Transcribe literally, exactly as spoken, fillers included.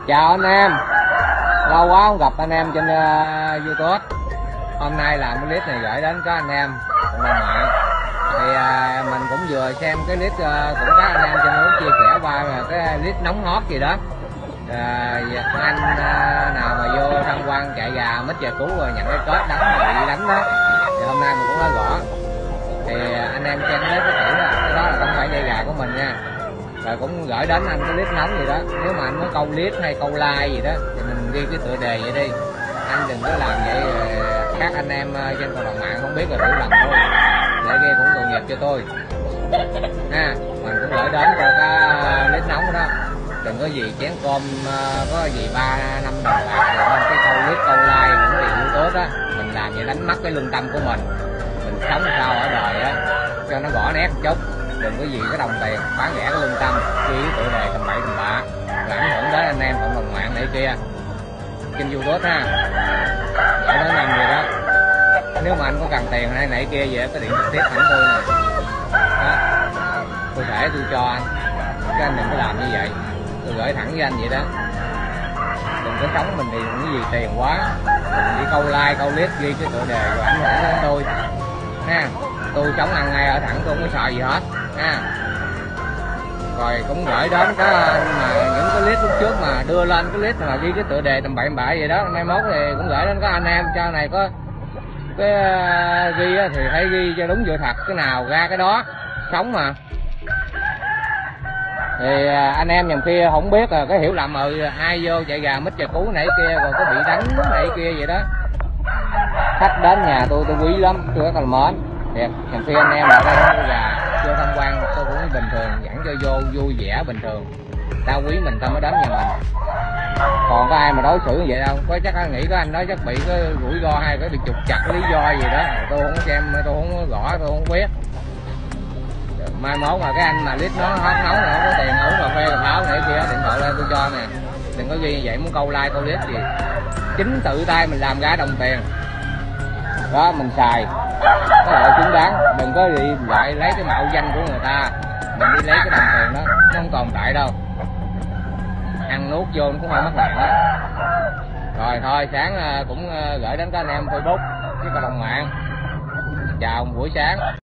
Chào anh em, lâu quá không gặp anh em trên uh, YouTube. Hôm nay làm cái clip này gửi đến các anh em cộng đồng mạng. Thì uh, mình cũng vừa xem cái clip uh, của các anh em trên hướng chia sẻ qua cái clip nóng hot gì đó. Uh, anh uh, nào mà vô tham quan chạy gà mít và cứu rồi nhận cái kết đánh mà bị đánh đó, thì hôm nay mình cũng nói rõ. Thì uh, anh em xem cái clip có thể là cái đó là không phải dây gà của mình nha. Rồi cũng gửi đến anh cái clip nóng gì đó, nếu mà anh có câu clip hay câu like gì đó thì mình ghi cái tựa đề vậy đi, anh đừng có làm vậy các anh em trên cộng đồng mạng không biết là hiểu lầm thôi, để ghi cũng tội nghiệp cho tôi ha. Mình cũng gửi đến cho cái clip nóng đó, đừng có gì chén cơm có gì ba năm đồng bạc rồi cái câu clip câu like cũng bị yếu tố đó, mình làm vậy đánh mất cái lương tâm của mình mình sống sao ở đời á cho nó gõ nét một chút, đừng có gì cái đồng tiền bán rẻ cái lương tâm ghi cái tựa đề tầm bậy tầm bạ rồi ảnh hưởng tới anh em cộng đồng mạng này kia trên YouTube ha. Để nói làm gì đó, nếu mà anh có cần tiền hay này kia vậy có điện trực tiếp thẳng tôi nè đó, tôi thể tôi cho anh, chứ anh đừng có làm như vậy, tôi gửi thẳng với anh vậy đó. Đừng có sống mình thì đừng có gì tiền quá, mình đi câu like câu clip ghi cái tựa đề rồi ảnh hưởng đến tôi ha. Tôi sống ăn ngay ở thẳng, tôi không có sợ gì hết ha. Rồi cũng gửi đến cái mà những cái clip lúc trước mà đưa lên cái clip mà ghi cái tựa đề tầm bậy tầm bạ gì đó, mai mốt thì cũng gửi đến các anh em cho này có cái uh, ghi thì phải ghi cho đúng sự thật, cái nào ra cái đó, sống mà. Thì uh, anh em nhầm kia không biết là cái hiểu lầm ừ ai vô chạy gà mít và cú nãy kia rồi có bị đánh nãy kia vậy đó. Khách đến nhà tôi tôi quý lắm, tôi rất là mến. Thiệt, nhầm khi anh em ở đây nuôi gà vô tham quan tôi cũng bình thường, dẫn cho vô vui vẻ bình thường, tao quý mình tao mới đến nhà mình. Còn có ai mà đối xử như vậy đâu, có chắc anh nghĩ có anh đó chắc bị cái rủi ro hay cái bị trục chặt cái lý do gì đó, tôi không có xem, tôi không có gõ, tôi không biết. Mai mốt mà cái anh mà clip nó hot nóng nữa có tiền uống cà phê cà pháo này kia điện thoại lên tôi cho nè, đừng có ghi như vậy, muốn câu like câu clip gì chính tự tay mình làm ra đồng tiền đó mình xài cái loại chính đáng, đừng có đi lại lấy cái mạo danh của người ta mình đi lấy cái đồng tiền đó, nó không tồn tại đâu, ăn nuốt vô nó cũng hơi mất mạng đó. Rồi thôi sáng cũng gửi đến các anh em Facebook với cộng đồng mạng, chào buổi sáng.